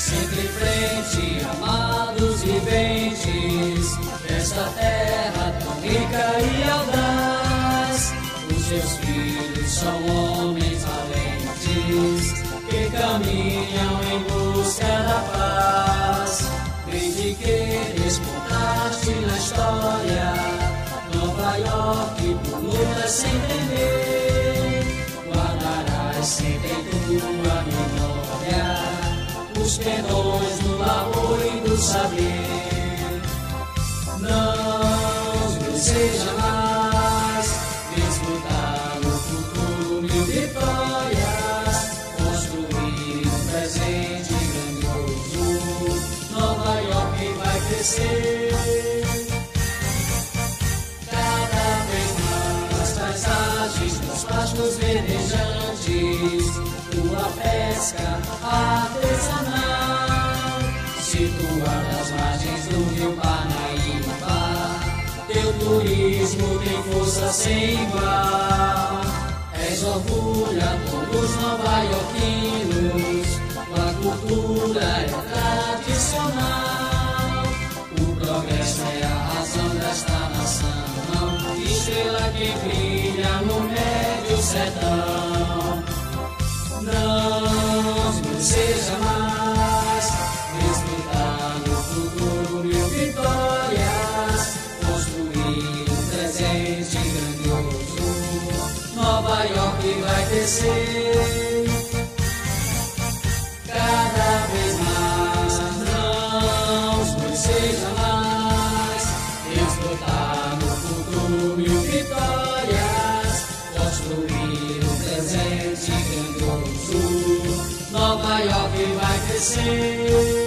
Sempre em frente, amados viventes, desta terra tão rica e audaz. Os seus filhos são homens valentes, que caminham em busca da paz. Desde que despontaste na história, Nova York, por lutas sem temer, guardarás sempre em tua memória os pendões do labor e do saber. Não esqueça jamais desfrutar no futuro mil vitórias, construir um presente grandioso. Nova York vai crescer cada vez mais. Paisagens dos pastos verdejantes, tua pesca artesanal, situada às margens do rio Parnaíba, teu turismo tem força sem igual. És orgulho a todos nova-iorquinos, tua cultura é tradicional. O progresso é a razão desta nação, estrela que brilha no médio sertão. Não seja mais desfrutar no futuro mil vitórias, construir um presente grandioso. Nova York vai crescer cada vez mais. Não seja mais desfrutar no futuro mil vitórias, construir um presente grandioso. Nova York vai crescer.